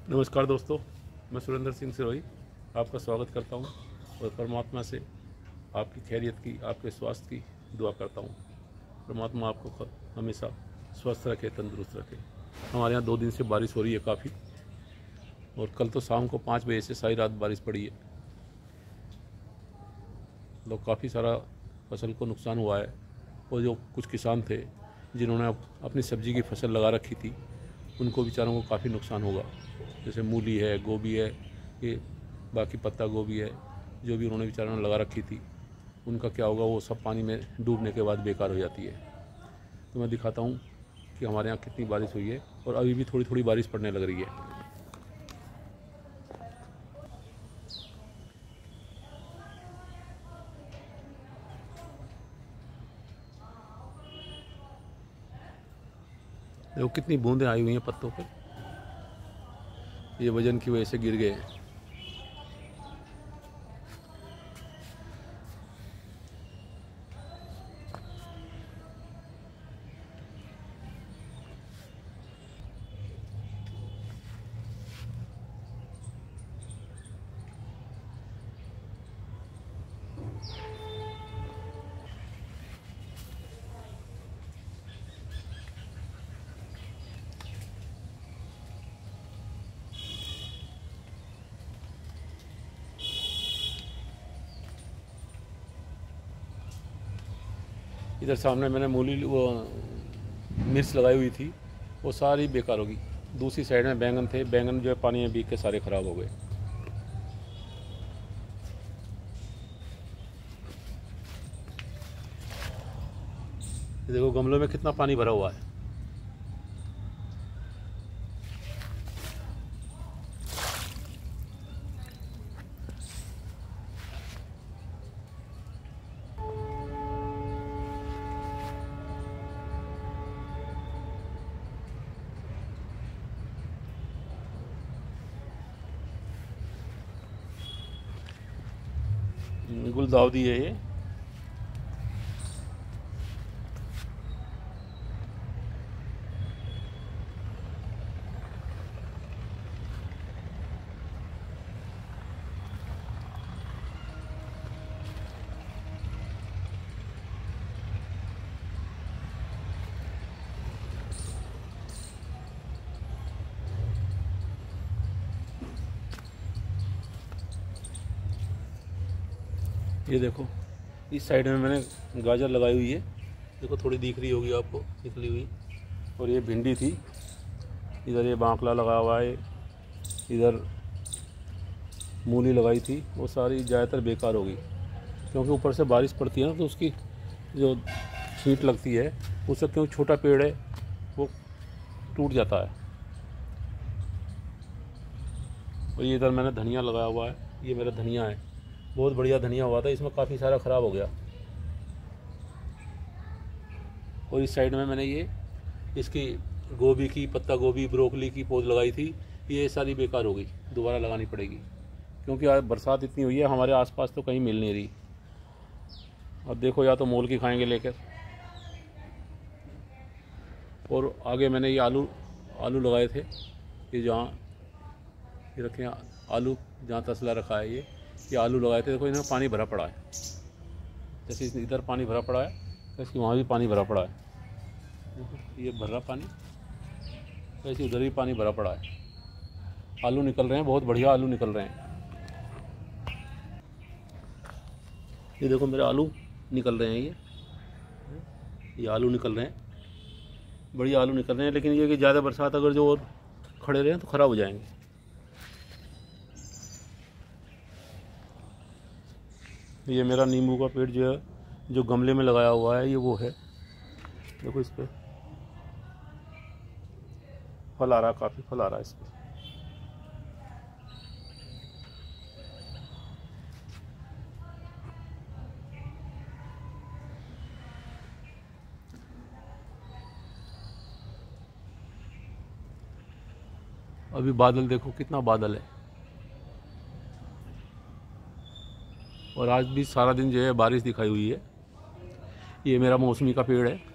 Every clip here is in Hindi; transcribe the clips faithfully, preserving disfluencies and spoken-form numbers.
नमस्कार दोस्तों, मैं सुरेंद्र सिंह सिरोही आपका स्वागत करता हूं और परमात्मा से आपकी खैरियत की, आपके स्वास्थ्य की दुआ करता हूं। परमात्मा आपको हमेशा स्वस्थ रखे, तंदुरुस्त रखे। हमारे यहाँ दो दिन से बारिश हो रही है काफ़ी, और कल तो शाम को पाँच बजे से सारी रात बारिश पड़ी है। लोग काफ़ी सारा फसल को नुकसान हुआ है, और जो कुछ किसान थे जिन्होंने अपनी सब्जी की फसल लगा रखी थी उनको बेचारों को काफ़ी नुकसान होगा। जैसे मूली है, गोभी है, ये बाकी पत्ता गोभी है, जो भी उन्होंने बेचारों ने लगा रखी थी उनका क्या होगा, वो सब पानी में डूबने के बाद बेकार हो जाती है। तो मैं दिखाता हूँ कि हमारे यहाँ कितनी बारिश हुई है, और अभी भी थोड़ी थोड़ी बारिश पड़ने लग रही है। देखो कितनी बूंदें आई हुई हैं पत्तों पर, ये वजन की वजह से गिर गए हैं। इधर सामने मैंने मूली वो मिर्च लगाई हुई थी, वो सारी बेकार होगी। दूसरी साइड में बैंगन थे, बैंगन जो है पानी में भीग के सारे ख़राब हो गए। देखो गमलों में कितना पानी भरा हुआ है। गुलदाउदी है ये। ये देखो इस साइड में मैंने गाजर लगाई हुई है, देखो थोड़ी दिख रही होगी आपको निकली हुई। और ये भिंडी थी, इधर ये बांकला लगा हुआ है, इधर मूली लगाई थी, वो सारी ज़्यादातर बेकार हो गई, क्योंकि ऊपर से बारिश पड़ती है ना तो उसकी जो छींट लगती है उससे, क्योंकि छोटा पेड़ है वो टूट जाता है। और ये इधर मैंने धनिया लगाया हुआ है, ये मेरा धनिया है, बहुत बढ़िया धनिया हुआ था, इसमें काफ़ी सारा ख़राब हो गया। और इस साइड में मैंने ये इसकी गोभी की, पत्ता गोभी, ब्रोकली की पौध लगाई थी, ये सारी बेकार हो गई, दोबारा लगानी पड़ेगी, क्योंकि आज बरसात इतनी हुई है हमारे आसपास तो कहीं मिल नहीं रही। अब देखो या तो मोल की खाएंगे लेकर। और आगे मैंने ये आलू आलू लगाए थे, ये जहाँ ये रखे आलू, जहाँ तसला रखा है ये ये आलू लगाए थे। देखो इन्हें पानी भरा पड़ा है, जैसे इधर पानी भरा पड़ा है वैसे वहाँ भी पानी भरा पड़ा है। ये भर रहा पानी, वैसे उधर भी पानी भरा पड़ा है। आलू निकल रहे हैं, बहुत बढ़िया आलू निकल रहे हैं। ये देखो मेरे आलू निकल रहे हैं, ये ये आलू निकल रहे हैं, बढ़िया आलू निकल रहे हैं। लेकिन ये कि ज़्यादा बरसात अगर जो और खड़े रहें तो ख़राब हो जाएंगे। ये मेरा नींबू का पेड़ जो है, जो गमले में लगाया हुआ है, ये वो है, देखो इस पर फल आ रहा है, काफ़ी फल आ रहा है इस पर। अभी बादल देखो कितना बादल है, और आज भी सारा दिन जो है बारिश दिखाई हुई है। ये मेरा मौसमी का पेड़ है,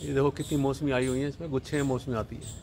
ये देखो कितनी मौसमी आई हुई है, इसमें गुच्छे में मौसमी आती है।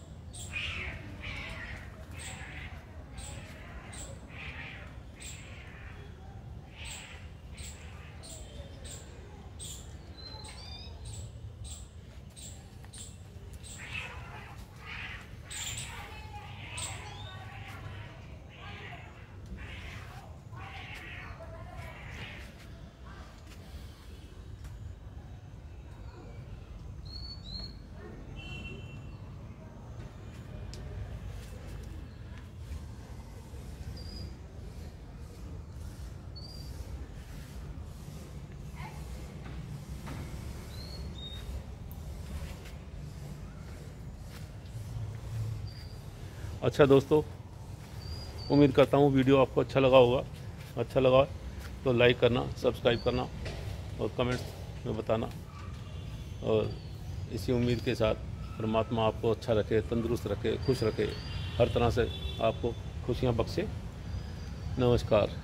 अच्छा दोस्तों, उम्मीद करता हूँ वीडियो आपको अच्छा लगा होगा। अच्छा लगा तो लाइक करना, सब्सक्राइब करना और कमेंट्स में बताना। और इसी उम्मीद के साथ परमात्मा आपको अच्छा रखे, तंदुरुस्त रखे, खुश रखे, हर तरह से आपको खुशियाँ बख्शे। नमस्कार।